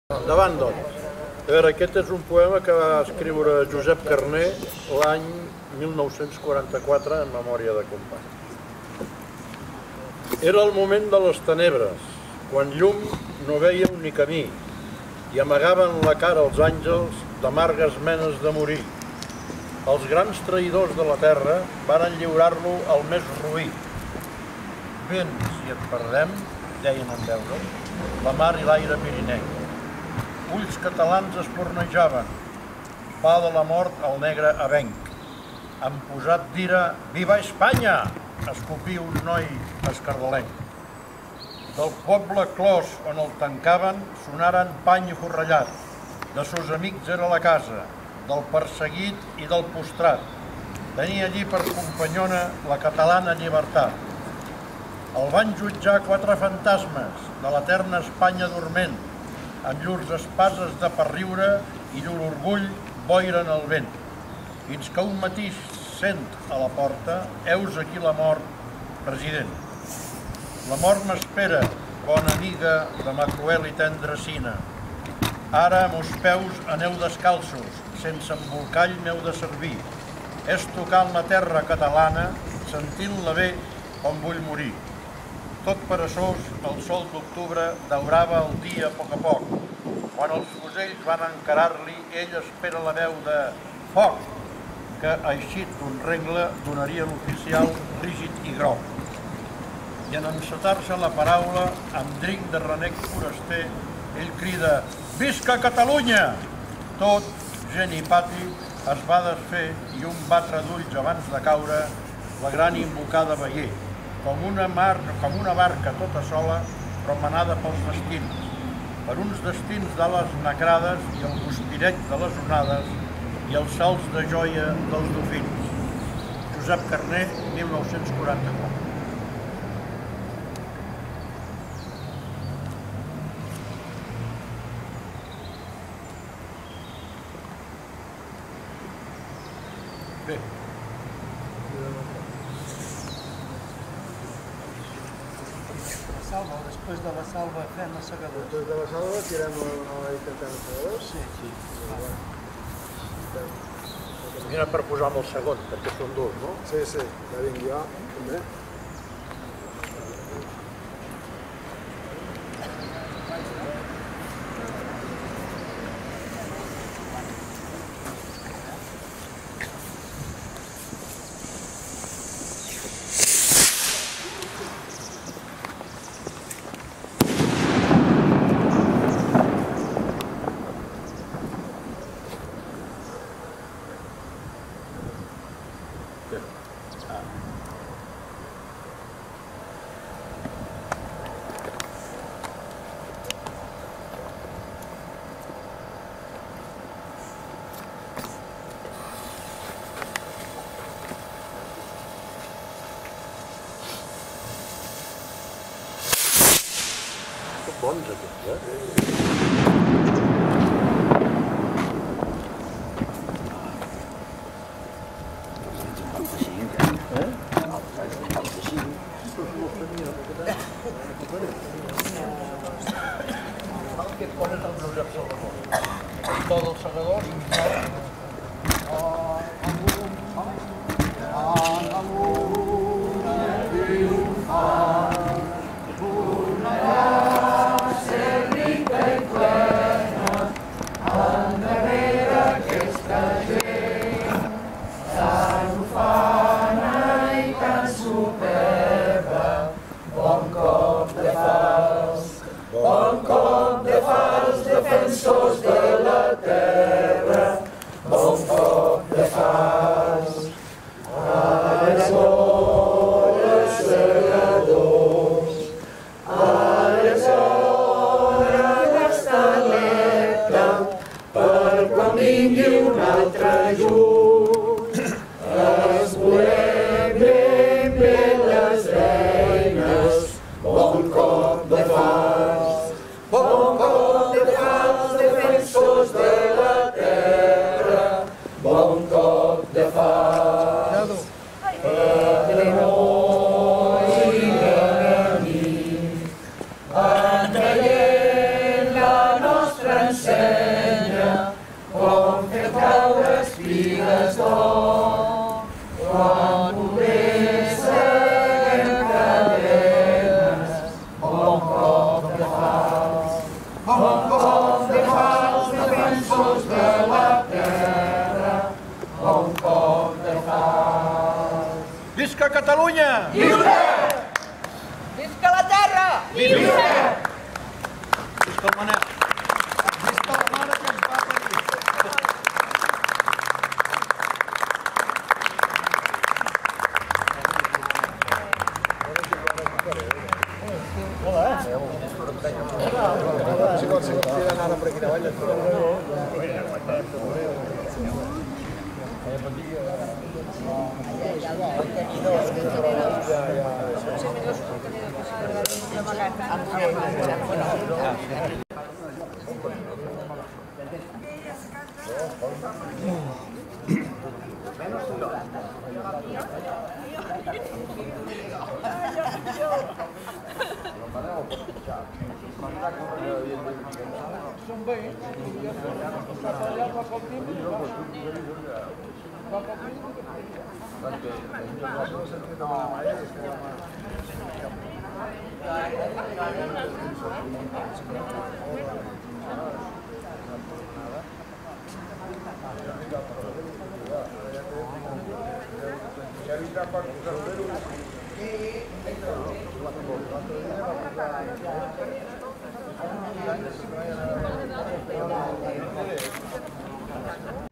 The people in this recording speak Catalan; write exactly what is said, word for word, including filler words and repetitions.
Endavant, doncs. A veure, aquest és un poema que va escriure Josep Carner l'any mil nou-cents quaranta-quatre en memòria de company. Era el moment de les tenebres, quan llum no vèieu ni camí, i amagaven la cara els àngels d'amargues menes de morir. Els grans traïdors de la terra varen lliurar-lo al més roí. Vent, si et perdem, deien en veure, la mar i l'aire pirinenc. Ulls catalans espornejaven, pa de la mort al negre avenc. Han posat d'ira, viva Espanya! Escopí un noi escardalenc. Del poble clos on el tancaven sonaren pany i forrellat. De sos amics era la casa, del perseguit i del postrat. Tenia allí per companyona la catalana llibertat. El van jutjar quatre fantasmes de l'eterna Espanya dorment, amb llurs espases de per riure i llur orgull boiren el vent. Fins que un matí sent a la porta, heus aquí la mort, president. La mort m'espera, bona amiga de ma cruel i tendra sina. Ara, a mos peus, aneu descalços, sense embolcall m'heu de servir. És tocant la terra catalana, sentint-la bé com vull morir. Tot peresós, el sol d'octubre daurava el dia a poc a poc. Quan els fusells van encarar-li, ell espera la veu de foc, que eixit d'un rengle donaria l'oficial rígid i groc. I en encetar-se la paraula, amb drinc de renec foraster, ell crida «Visca Catalunya!». Tot, gent i pati, es va desfer i un batre d'ulls abans de caure la gran invocada veié, com una, mar, com una barca tota sola, però manada pels destins, per uns destins d'ales nacrades i el guspireig de les onades i els salts de joia dels dofins. Josep Carner, mil nou-cents quaranta-quatre. Bé. Salva, després de la salva fem a segadors. Després de la salva tirem a la intentant a segadors? Sí, sí. Era per posar amb el segon, perquè són dos, no? Sí, sí, ja vinc jo, també. Bons aquests, eh? Aquest pon és el Josep Salvador. El to dels segadors inclou... Bon cop de fals, defensors de la terra, bon cop de fals. Ara hores segadors, ara és hora d'estar alerta, per quan vingui un altre junt. Es volem ben bé les eines, bon cop de fals. Bon cop de fals, defensors de la terra, bon cop de fals. Per no i l'enemic, en traient la nostra Visca Catalunya! Visca la terra! Visca el Manel! Visca la mare que ens va parir! Si vols tirar ara per aquí davall, et Thank you.